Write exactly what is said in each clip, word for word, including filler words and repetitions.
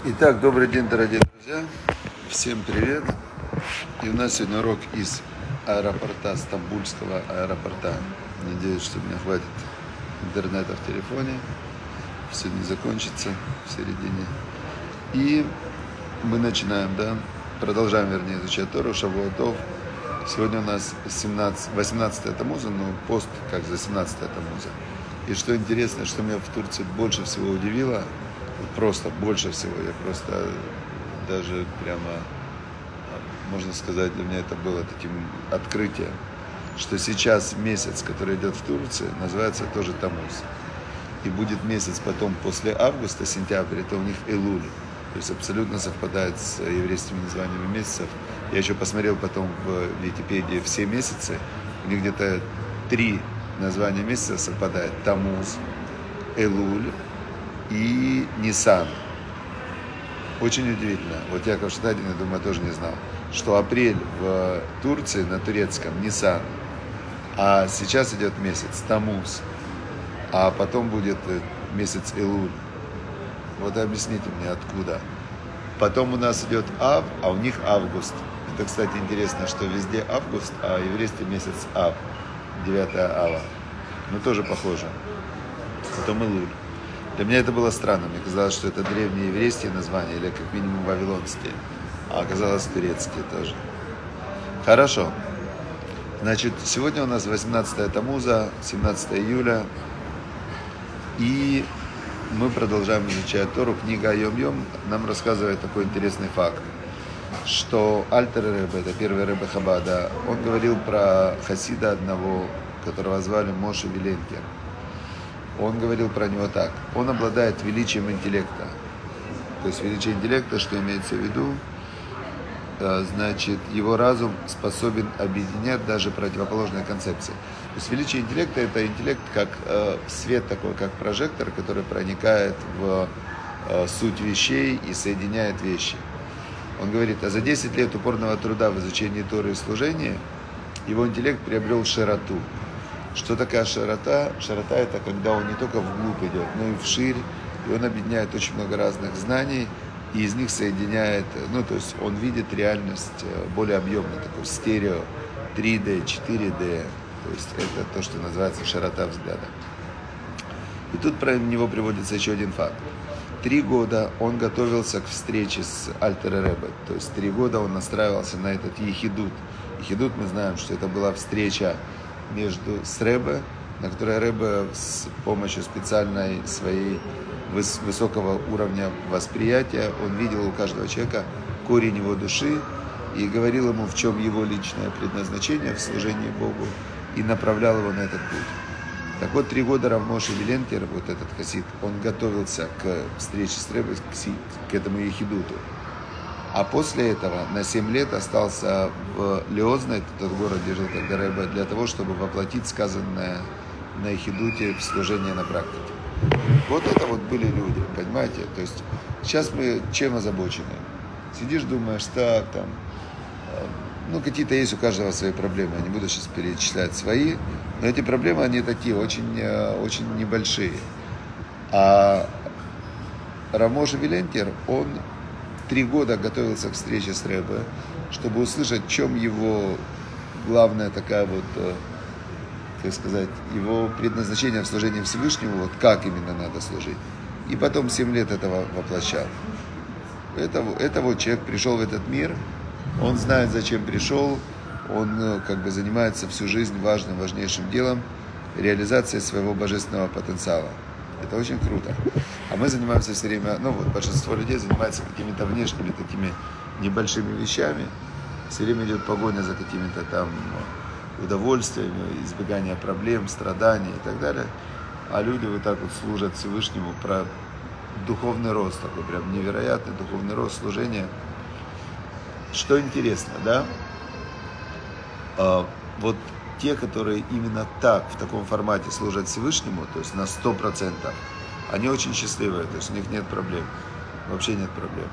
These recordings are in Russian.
Итак, добрый день, дорогие друзья. Всем привет. И у нас сегодня урок из аэропорта, Стамбульского аэропорта. Надеюсь, что мне хватит интернета в телефоне. Все не закончится в середине. И мы начинаем, да, продолжаем, вернее, изучать Тору, Шавуа Тов. Сегодня у нас восемнадцатое Тамуза, но пост как за семнадцатое Тамуза. И что интересно, что меня в Турции больше всего удивило, просто больше всего, я просто даже прямо, можно сказать, для меня это было таким открытием, что сейчас месяц, который идет в Турции, называется тоже Тамуз. И будет месяц потом после августа, сентябрь, это у них Элуль. То есть абсолютно совпадает с еврейскими названиями месяцев. Я еще посмотрел потом в Википедии все месяцы, у них где-то три названия месяца совпадает. Тамуз, Элуль и Нисан. Очень удивительно. Вот Яков Штадин, я думаю, тоже не знал, что апрель в Турции на турецком Нисан, а сейчас идет месяц Тамуз, а потом будет месяц Элуль. Вот объясните мне, откуда. Потом у нас идет Ав, а у них август. Это, кстати, интересно, что везде август, а еврейский месяц Ав, девятое Ава. Ну, тоже похоже. Потом Элуль. Для меня это было странно. Мне казалось, что это древние еврейские названия, или как минимум вавилонские. А оказалось турецкие тоже. Хорошо. Значит, сегодня у нас восемнадцатое Тамуза, семнадцатое июля. И мы продолжаем изучать Тору. Книга Йом-Йом нам рассказывает такой интересный факт, что Альтер Ребе, это первый Ребе Хабада, он говорил про хасида одного, которого звали Моше Виленкер. Он говорил про него так: он обладает величием интеллекта. То есть величие интеллекта, что имеется в виду, значит, его разум способен объединять даже противоположные концепции. То есть величие интеллекта — это интеллект как э, свет такой, как прожектор, который проникает в э, суть вещей и соединяет вещи. Он говорит, а за десять лет упорного труда в изучении Торы и служения его интеллект приобрел широту. Что такая широта? Широта — это когда он не только вглубь идет, но и вширь, и он объединяет очень много разных знаний, и из них соединяет, ну, то есть он видит реальность более объемную, такую стерео, три дэ, четыре дэ, то есть это то, что называется широта взгляда. И тут про него приводится еще один факт. Три года он готовился к встрече с Альтер Ребе, то есть три года он настраивался на этот ехидут. Ехидут, мы знаем, что это была встреча между с Ребе, на которой Ребе с помощью специальной своей выс- высокого уровня восприятия, он видел у каждого человека корень его души и говорил ему, в чем его личное предназначение в служении Богу, и направлял его на этот путь. Так вот, три года Рав Моше Виленкер, вот этот хасид, он готовился к встрече с Ребе, к, к этому ехидуту. А после этого на семь лет остался в Леозне, тот город, где жил тогда Ребе, для того, чтобы воплотить сказанное на ехидуте в служение на практике. Вот это вот были люди, понимаете? То есть сейчас мы чем озабочены? Сидишь, думаешь, так, там, ну, какие-то есть у каждого свои проблемы. Я не буду сейчас перечислять свои, но эти проблемы, они такие, очень, очень небольшие. А Рав Моше Виленкер, он три года готовился к встрече с Ребе, чтобы услышать, в чем его главная такая вот, как сказать, его предназначение в служении Всевышнему, вот как именно надо служить. И потом семь лет этого воплощал. Это, это вот человек пришел в этот мир, он знает, зачем пришел, он как бы занимается всю жизнь важным, важнейшим делом, реализацией своего божественного потенциала. Это очень круто. А мы занимаемся все время, ну вот большинство людей занимается какими-то внешними такими небольшими вещами. Все время идет погоня за какими-то там удовольствиями, избегание проблем, страданий и так далее. А люди вот так вот служат Всевышнему, про духовный рост, такой прям невероятный духовный рост служения. Что интересно, да? А, вот те, которые именно так, в таком формате служат Всевышнему, то есть на сто процентов, они очень счастливые, то есть у них нет проблем, вообще нет проблем.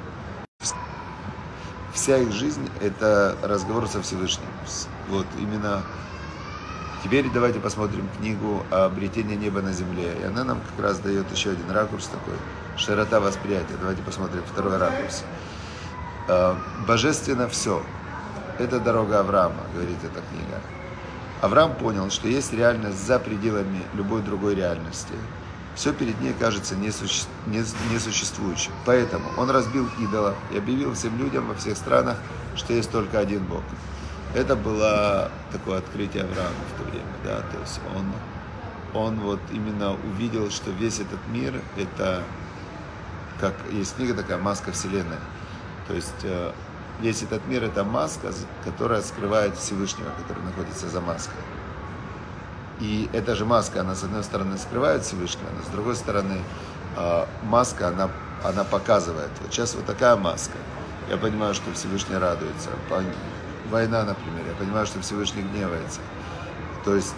Вся их жизнь – это разговор со Всевышним. Вот именно. Теперь давайте посмотрим книгу «Обретение неба на земле». И она нам как раз дает еще один ракурс такой, широта восприятия. Давайте посмотрим второй ракурс. Божественно все. Это дорога Авраама, говорит эта книга. Авраам понял, что есть реальность за пределами любой другой реальности. Все перед ней кажется несуще... несуществующим. Поэтому он разбил идолов и объявил всем людям во всех странах, что есть только один Бог. Это было такое открытие Авраама в то время. Да? То есть он, он вот именно увидел, что весь этот мир, это, как есть книга такая, маска Вселенной. То есть весь этот мир — это маска, которая скрывает Всевышнего, который находится за маской. И эта же маска, она с одной стороны скрывает Всевышнего, но с другой стороны маска, она, она показывает. Вот сейчас вот такая маска. Я понимаю, что Всевышний радуется. Война, например, я понимаю, что Всевышний гневается. То есть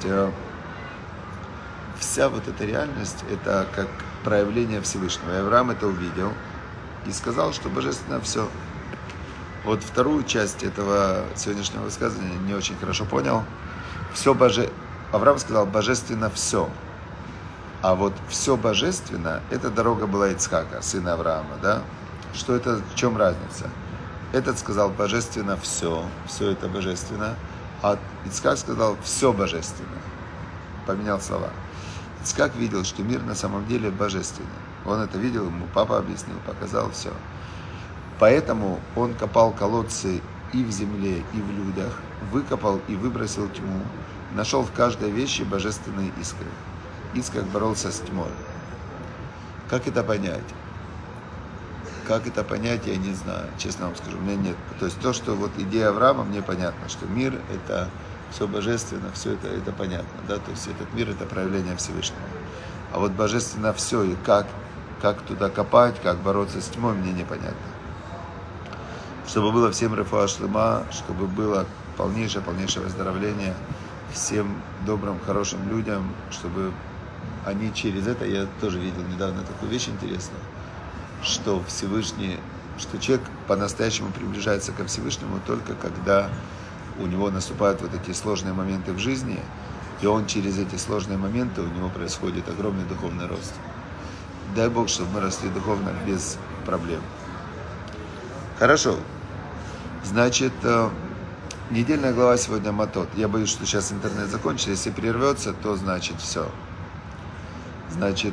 вся вот эта реальность, это как проявление Всевышнего. И Авраам это увидел и сказал, что божественно все. Вот вторую часть этого сегодняшнего высказывания не очень хорошо понял. Все боже... Авраам сказал, божественно все. А вот все божественно, это дорога была Ицхака, сына Авраама, да? Что это, в чем разница? Этот сказал, божественно все, все это божественно. А Ицхак сказал, все божественно. Поменял слова. Ицхак видел, что мир на самом деле божественный. Он это видел, ему папа объяснил, показал все. Поэтому он копал колодцы и в земле, и в людях, выкопал и выбросил тьму, нашел в каждой вещи божественные искры. Ицхак боролся с тьмой. Как это понять? Как это понять, я не знаю, честно вам скажу, у меня нет. То есть то, что вот идея Авраама, мне понятно, что мир — это все божественно, все это, это понятно, да, то есть этот мир — это проявление Всевышнего. А вот божественно все, и как, как туда копать, как бороться с тьмой, мне непонятно. Чтобы было всем рефуа шлема, чтобы было полнейшее, полнейшее выздоровление всем добрым, хорошим людям, чтобы они через это, я тоже видел недавно такую вещь интересную, что Всевышний, что человек по-настоящему приближается ко Всевышнему только когда у него наступают вот эти сложные моменты в жизни, и он через эти сложные моменты, у него происходит огромный духовный рост. Дай Бог, чтобы мы росли духовно без проблем. Хорошо. Значит, недельная глава сегодня Матот. Я боюсь, что сейчас интернет закончится. Если прервется, то значит все. Значит,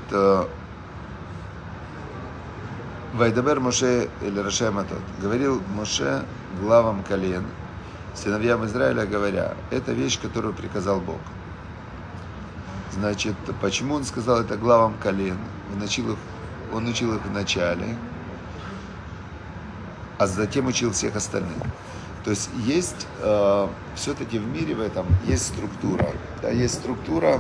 Вайдабер Моше или Рашай Матот. Говорил Моше главам колен, сыновьям Израиля, говоря, это вещь, которую приказал Бог. Значит, почему он сказал это главам колен? Он учил их, он учил их в начале, а затем учил всех остальных. То есть есть э, все-таки в мире в этом есть структура. Да, есть структура,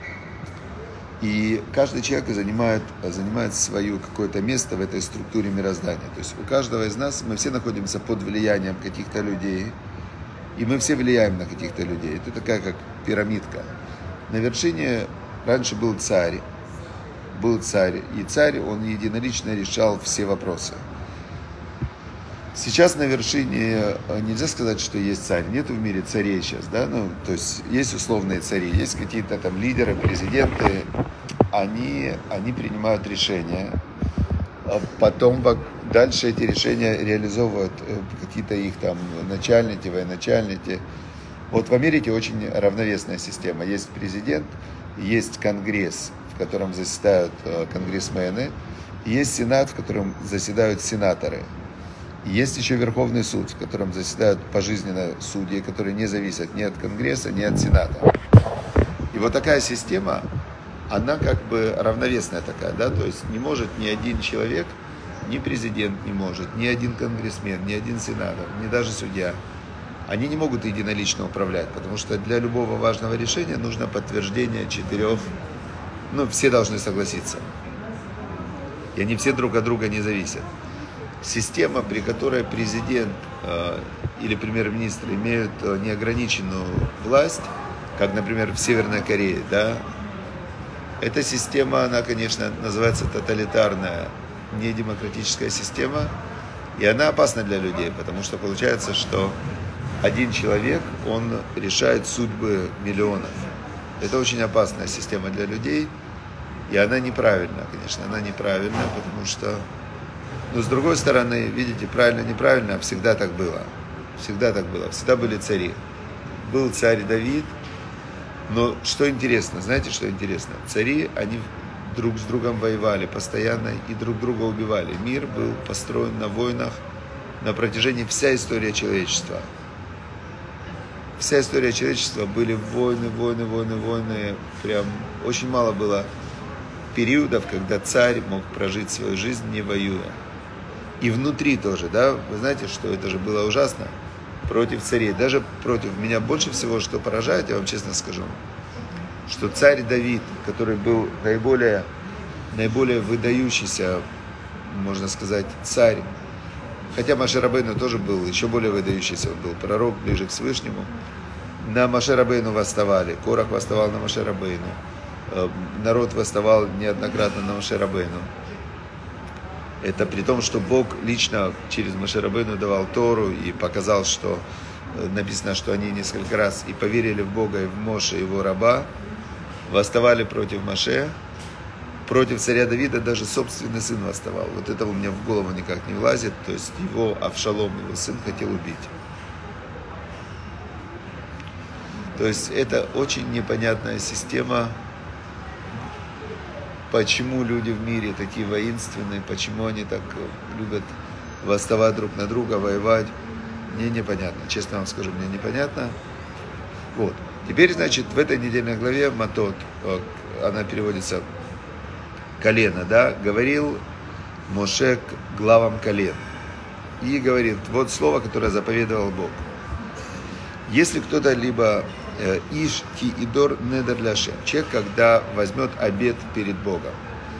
и каждый человек занимает, занимает свое какое-то место в этой структуре мироздания. То есть у каждого из нас, мы все находимся под влиянием каких-то людей, и мы все влияем на каких-то людей. Это такая как пирамидка. На вершине раньше был царь, был царь, и царь, он единолично решал все вопросы. Сейчас на вершине нельзя сказать, что есть царь. Нету в мире царей сейчас, да, ну, то есть есть условные цари, есть какие-то там лидеры, президенты, они, они принимают решения, а потом дальше эти решения реализовывают какие-то их там начальники, военачальники. Вот в Америке очень равновесная система. Есть президент, есть конгресс, в котором заседают конгрессмены, есть сенат, в котором заседают сенаторы. Есть еще Верховный суд, в котором заседают пожизненно судьи, которые не зависят ни от Конгресса, ни от Сената. И вот такая система, она как бы равновесная такая, да, то есть не может ни один человек, ни президент не может, ни один конгрессмен, ни один сенатор, ни даже судья, они не могут единолично управлять, потому что для любого важного решения нужно подтверждение четырех, ну, все должны согласиться. И они все друг от друга не зависят. Система, при которой президент э, или премьер-министр имеют э, неограниченную власть, как, например, в Северной Корее, да, эта система, она, конечно, называется тоталитарная, недемократическая система, и она опасна для людей, потому что получается, что один человек, он решает судьбы миллионов. Это очень опасная система для людей, И она неправильная, конечно, она неправильная, потому что... Но с другой стороны, видите, правильно-неправильно, всегда так было. Всегда так было, всегда были цари. Был царь Давид, но что интересно, знаете, что интересно? Цари, они друг с другом воевали постоянно и друг друга убивали. Мир был построен на войнах на протяжении вся история человечества. Вся история человечества были войны, войны, войны, войны. Прям очень мало было периодов, когда царь мог прожить свою жизнь, не воюя. И внутри тоже, да, вы знаете, что это же было ужасно, против царей, даже против меня больше всего, что поражает, я вам честно скажу, что царь Давид, который был наиболее, наиболее выдающийся, можно сказать, царь, хотя Моше Рабейну тоже был еще более выдающийся, он был пророк, ближе к Всевышнему, на Моше Рабейну восставали, Корах восставал на Моше Рабейну, народ восставал неоднократно на Моше Рабейну. Это при том, что Бог лично через Моше Рабейну давал Тору и показал, что написано, что они несколько раз и поверили в Бога, и в Моше, его раба, восставали против Моше, против царя Давида даже собственный сын восставал. Вот это у меня в голову никак не влазит, то есть его Авшалом, его сын, хотел убить. То есть это очень непонятная система. Почему люди в мире такие воинственные, почему они так любят восставать друг на друга, воевать, мне непонятно. Честно вам скажу, мне непонятно. Вот. Теперь, значит, в этой недельной главе Матот, она переводится колено, да, говорил Моше к главам колен. И говорит, вот слово, которое заповедовал Бог. Если кто-то либо Иш ки идор недер ляшем. Человек, когда возьмет обет перед Богом.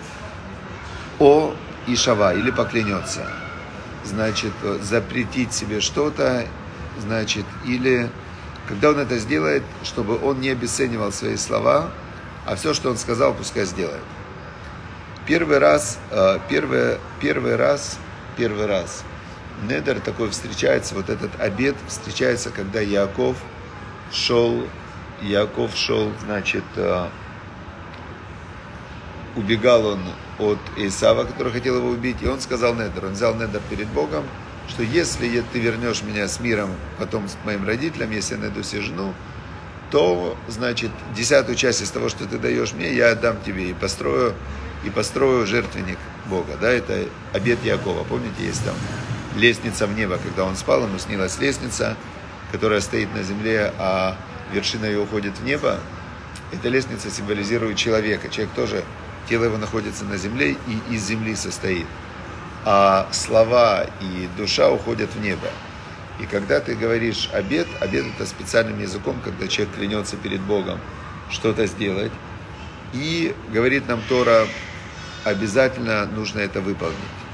О ишава, или поклянется. Значит, запретить себе что-то, значит, или когда он это сделает, чтобы он не обесценивал свои слова, а все, что он сказал, пускай сделает. Первый раз, первый, первый раз, первый раз недер такой встречается, вот этот обет встречается, когда Яаков шел, Яков шел, значит, убегал он от Исава, который хотел его убить, и он сказал недер, он взял недер перед Богом, что если ты вернешь меня с миром, потом с моим родителям, если я найду себе жену, то, значит, десятую часть из того, что ты даешь мне, я отдам тебе и построю, и построю жертвенник Бога, да, это обет Якова, помните, есть там лестница в небо, когда он спал, ему снилась лестница, которая стоит на земле, а вершина ее уходит в небо. Эта лестница символизирует человека. Человек тоже, тело его находится на земле и из земли состоит. А слова и душа уходят в небо. И когда ты говоришь обет, обет это специальным языком, когда человек клянется перед Богом что-то сделать. И говорит нам Тора, обязательно нужно это выполнить.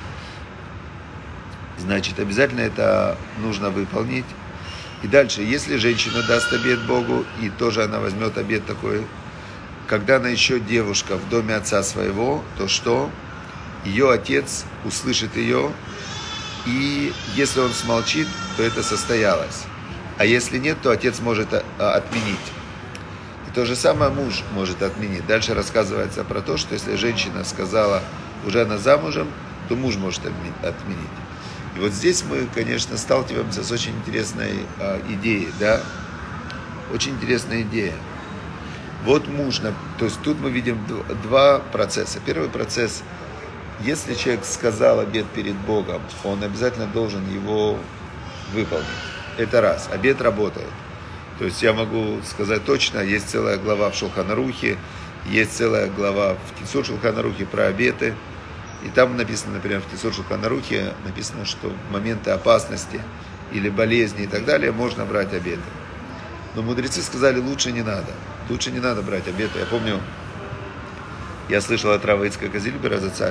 Значит, обязательно это нужно выполнить. И дальше, если женщина даст обет Богу, и тоже она возьмет обет такой, когда она еще девушка в доме отца своего, то что? Ее отец услышит ее, и если он смолчит, то это состоялось. А если нет, то отец может отменить. И то же самое муж может отменить. Дальше рассказывается про то, что если женщина сказала, уже она замужем, то муж может отменить. И вот здесь мы, конечно, сталкиваемся с очень интересной э, идеей, да, очень интересная идея. Вот муж, то есть тут мы видим два процесса. Первый процесс, если человек сказал обет перед Богом, он обязательно должен его выполнить. Это раз, обет работает. То есть я могу сказать точно, есть целая глава в Шулхан Арухе, есть целая глава в Кицур Шулхан Арухе про обеты. И там написано, например, в Кицур Шулхан Арухе написано, что в моменты опасности или болезни и так далее можно брать обеты. Но мудрецы сказали, лучше не надо. Лучше не надо брать обеты. Я помню, я слышал от Рава Ицхака Зильбера Зацаль.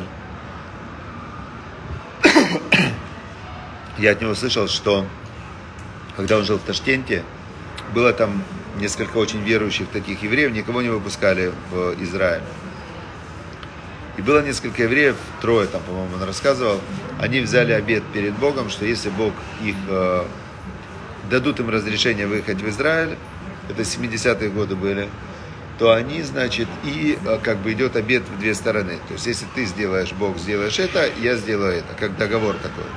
Я от него слышал, что когда он жил в Ташкенте, было там несколько очень верующих таких евреев, никого не выпускали в Израиль. И было несколько евреев, трое там, по-моему, он рассказывал, они взяли обет перед Богом, что если Бог их, э, дадут им разрешение выехать в Израиль, это семидесятые годы были, то они, значит, и как бы идет обет в две стороны. То есть, если ты сделаешь, Бог сделаешь это, я сделаю это, как договор такой.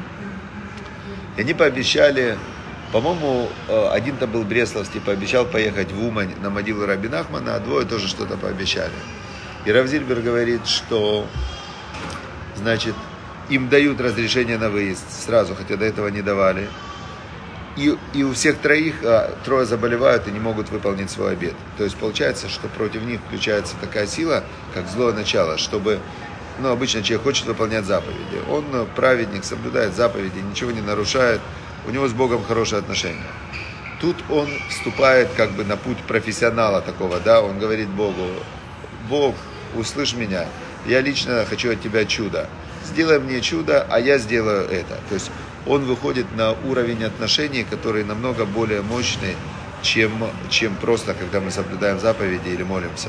И они пообещали, по-моему, один-то был бресловский, пообещал поехать в Умань на могилу Раби Нахмана, а двое тоже что-то пообещали. И Рав Зильбер говорит, что, значит, им дают разрешение на выезд сразу, хотя до этого не давали. И, и у всех троих, а, трое заболевают и не могут выполнить свой обет. То есть получается, что против них включается такая сила, как злое начало, чтобы, ну, обычно человек хочет выполнять заповеди. Он праведник, соблюдает заповеди, ничего не нарушает, у него с Богом хорошие отношения. Тут он вступает как бы на путь профессионала такого, да, он говорит Богу: Бог, услышь меня, я лично хочу от тебя чудо. Сделай мне чудо, а я сделаю это. То есть он выходит на уровень отношений, который намного более мощный, чем, чем просто, когда мы соблюдаем заповеди или молимся.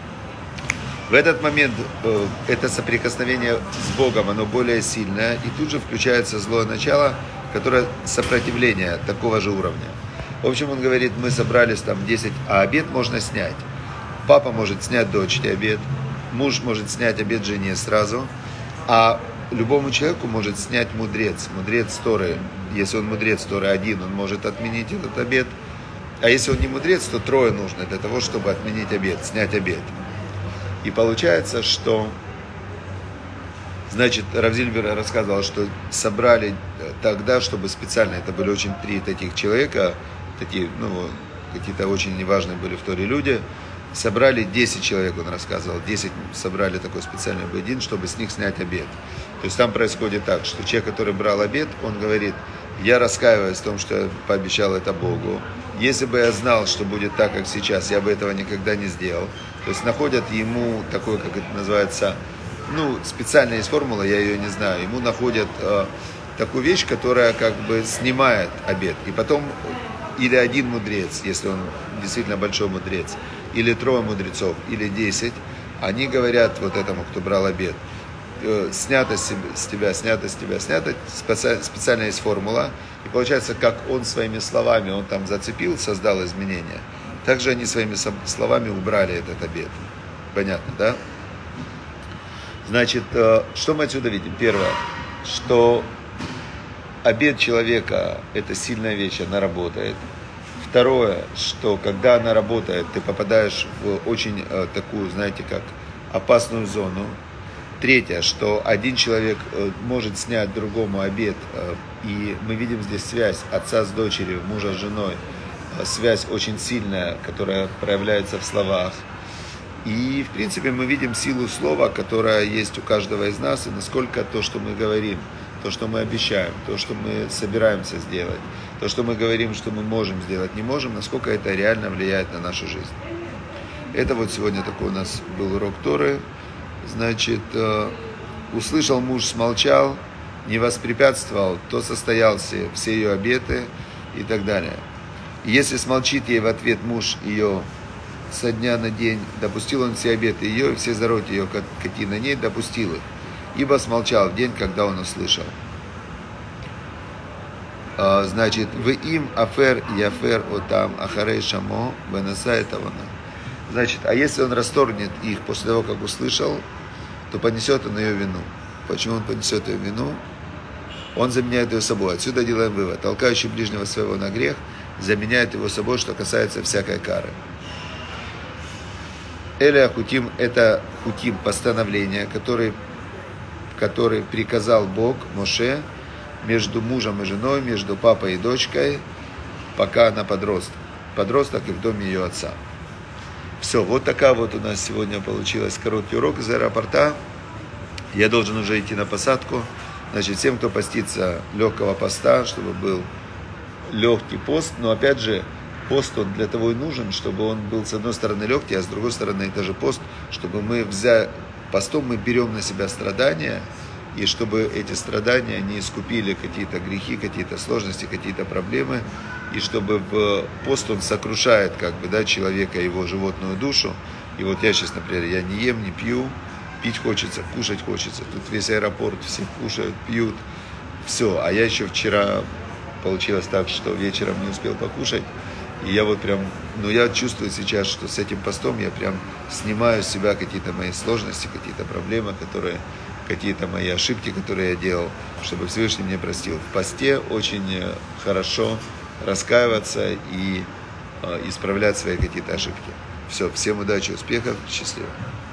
В этот момент э, это соприкосновение с Богом, оно более сильное, и тут же включается злое начало, которое сопротивление такого же уровня. В общем, он говорит, мы собрались там десять, а обет можно снять. Папа может снять дочери обет, муж может снять обет жене сразу, а любому человеку может снять мудрец, мудрец Торы. Если он мудрец Торы один, он может отменить этот обет. А если он не мудрец, то трое нужно для того, чтобы отменить обет, снять обет. И получается, что, значит, Рав Зильбер рассказывал, что собрали тогда, чтобы специально, это были очень три таких человека, такие, ну, какие-то очень неважные были в Торе люди, собрали десять человек, он рассказывал, десять собрали такой специальный бейдин, чтобы с них снять обет. То есть там происходит так, что человек, который брал обет, он говорит: я раскаиваюсь в том, что я пообещал это Богу. Если бы я знал, что будет так, как сейчас, я бы этого никогда не сделал. То есть находят ему такой, как это называется, ну, специальная есть формула, я ее не знаю, ему находят э, такую вещь, которая как бы снимает обет. И потом или один мудрец, если он действительно большой мудрец, или трое мудрецов, или десять, они говорят вот этому, кто брал обет: снято с тебя, снято с тебя, снято, специальная есть формула, и получается, как он своими словами, он там зацепил, создал изменения, также они своими словами убрали этот обет. Понятно, да? Значит, что мы отсюда видим? Первое, что обет человека – это сильная вещь, она работает. Второе, что когда она работает, ты попадаешь в очень э, такую, знаете, как опасную зону. Третье, что один человек э, может снять другому обет, э, и мы видим здесь связь отца с дочерью, мужа с женой, э, связь очень сильная, которая проявляется в словах. И, в принципе, мы видим силу слова, которая есть у каждого из нас, и насколько то, что мы говорим, то, что мы обещаем, то, что мы собираемся сделать, то, что мы говорим, что мы можем сделать, не можем, насколько это реально влияет на нашу жизнь. Это вот сегодня такой у нас был урок Торы. Значит, э, услышал муж, смолчал, не воспрепятствовал, то состоялся все ее обеты и так далее. И если смолчит ей в ответ муж ее со дня на день, допустил он все обеты ее, и все зароки ее, какие на ней, допустил их, ибо смолчал в день, когда он услышал. Значит, в им афер и афер отам ахарей шамо бенаса тавана. Значит, а если он расторгнет их после того, как услышал, то понесет он ее вину. Почему он понесет ее вину? Он заменяет ее собой. Отсюда делаем вывод. Толкающий ближнего своего на грех заменяет его собой, что касается всякой кары. Эля хутим – это хутим, постановление, который, который приказал Бог Моше между мужем и женой, между папой и дочкой, пока она подросток. Подросток и в доме ее отца. Все, вот такая вот у нас сегодня получилась короткий урок из аэропорта. Я должен уже идти на посадку. Значит, всем, кто постится, легкого поста, чтобы был легкий пост. Но опять же, пост он для того и нужен, чтобы он был с одной стороны легкий, а с другой стороны это же пост, чтобы мы взяли, постом мы берем на себя страдания, и чтобы эти страдания не искупили какие-то грехи, какие-то сложности, какие-то проблемы, и чтобы в пост он сокрушает как бы, да, человека, его животную душу. И вот я сейчас, например, я не ем, не пью, пить хочется, кушать хочется. Тут весь аэропорт, все кушают, пьют, все. А я еще вчера, получилось так, что вечером не успел покушать, И я вот прям, ну я чувствую сейчас, что с этим постом я прям снимаю с себя какие-то мои сложности, какие-то проблемы, которые, какие-то мои ошибки, которые я делал, чтобы Всевышний мне простил. В посте очень хорошо раскаиваться и э, исправлять свои какие-то ошибки. Все, всем удачи, успехов, счастливо.